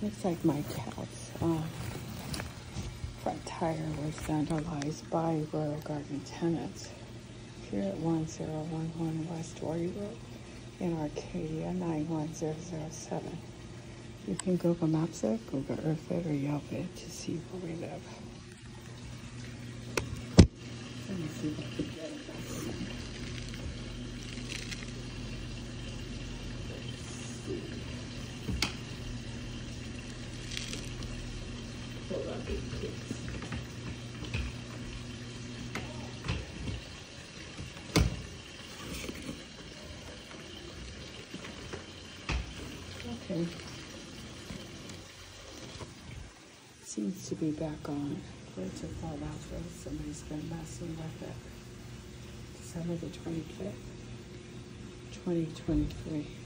Looks like my cat's front tire was vandalized by Royal Garden tenants here at 1011 West Ward Road in Arcadia 91007. You can Google Maps it, Google Earth it, or Yelp it to see where we live. Let me see if I can get it. Hold on, please. Okay. Seems to be back on. Where to fall out for? Somebody's been messing with it. December the 25th, 2023.